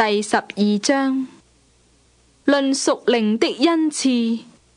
第12章，論屬靈的恩賜。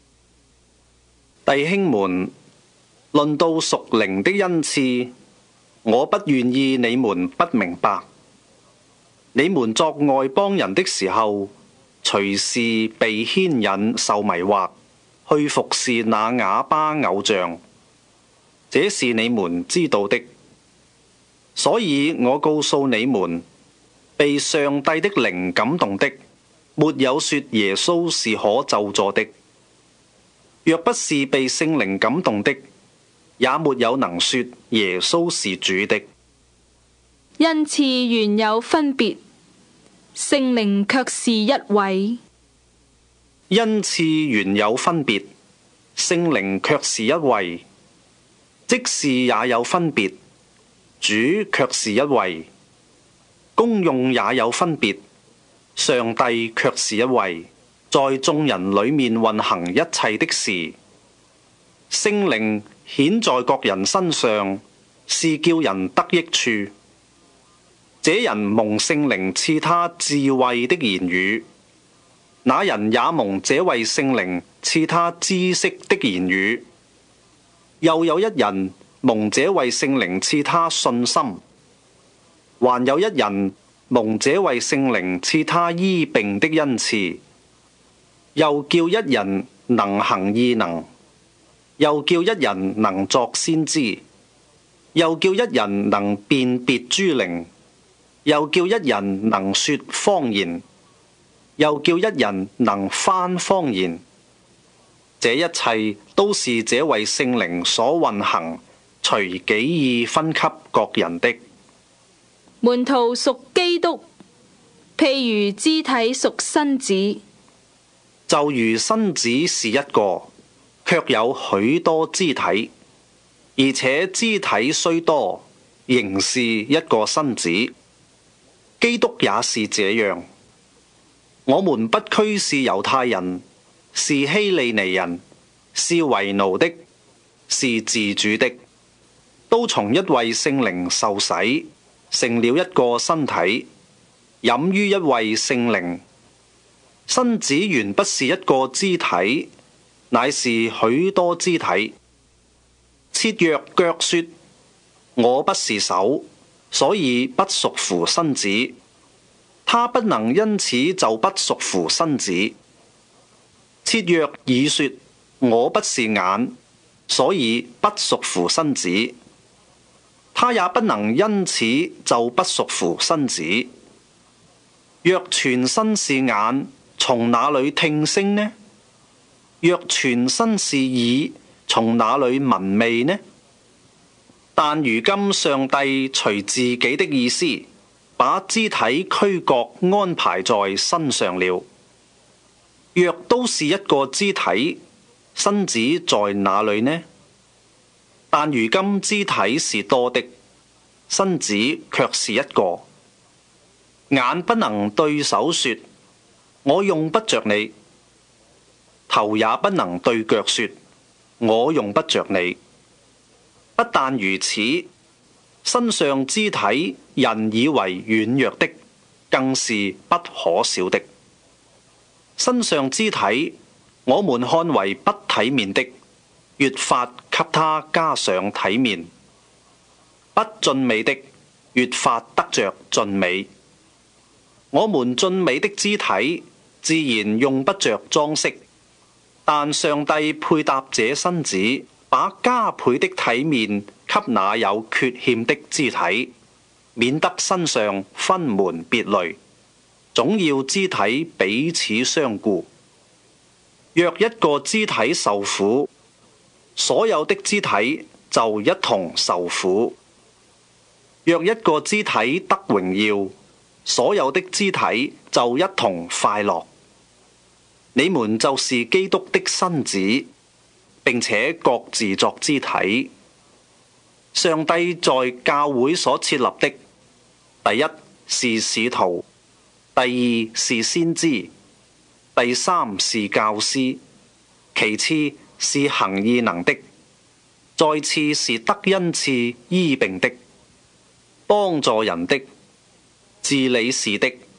弟兄們，論到屬靈的恩賜，我不願意你們不明白。你們作外邦人的時候，隨時被牽引受迷惑，去服侍那啞巴偶像，這是你們知道的。所以我告訴你們，被上帝的靈感動的，沒有說耶穌是可咒詛的；若不是被聖靈感動的，也沒有能說耶穌是主的。 恩賜原有分別，聖靈卻是一位。 恩賜原有分別，聖靈卻是一位；職事也有分別，主卻是一位；功用也有分別，上帝卻是一位，在眾人裡面運行一切的事。聖靈顯在各人身上，是叫人得益處。這人蒙聖靈賜他智慧的言語，那人也蒙這位聖靈賜他知識的言語。又有一人蒙這位聖靈賜他信心，還有一人蒙這位聖靈賜他醫病的恩賜。又叫一人能行異能，又叫一人能作先知，又叫一人能辨別諸靈，又叫一人能說方言，又叫一人能翻方言。這一切都是這位聖靈所運行，隨己意分給各人的。 門徒屬基督，譬如肢體屬身子， 就如身子是一個，卻有許多肢體，而且肢體雖多，仍是一個身子。基督也是這樣。我們不拘是猶太人，是希利尼人，是為奴的，是自主的，都從一位聖靈受洗，成了一個身體，飲於一位聖靈。身子原不是一個肢體，乃是許多肢體。設若腳說：我不是手，所以不屬乎身子，他不能因此就不屬乎身子。設若耳說：我不是眼，所以不屬乎身子，他也不能因此就不屬乎身子。若全身是眼，從哪裏聽聲呢？若全身是耳，從哪裏聞味呢？但如今上帝隨自己的意思，把肢體俱各安排在身上了。若都是一個肢體，身子在哪裏呢？但如今肢體是多的，身子卻是一個。眼不能對手說：我用不着你；頭也不能對腳說：我用不着你。不但如此，身上肢體人以為軟弱的，更是不可少的。身上肢體我們看為不體面的，越發給他加上體面；不俊美的，越發得着俊美。我們俊美的肢體自然用不着裝飾，但上帝配搭這身子，把加倍的體面給那有缺陷的肢體，免得身上分門別類，總要肢體彼此相顧。若一個肢體受苦，所有的肢體就一同受苦；若一個肢體得榮耀，所有的肢體就一同快樂。你們就是基督的身子，並且各自作肢體。上帝在教會所設立的，第一是使徒，第二是先知，第三是教師，其次是行異能的，再次是得恩賜醫病的，幫助人的，治理事的，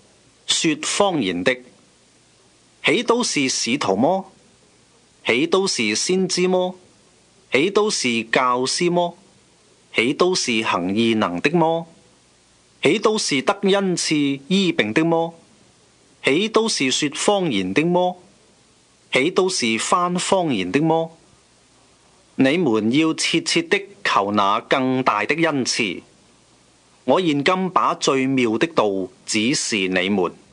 說方言的，豈都是使徒麼？豈都是先知麼？豈都是教師麼？豈都是行異能的麼？豈都是得恩賜醫病的麼？豈都是說方言的麼？豈都是翻方言的麼？你們要切切的求那更大的恩賜。我現今把最妙的道指示你們。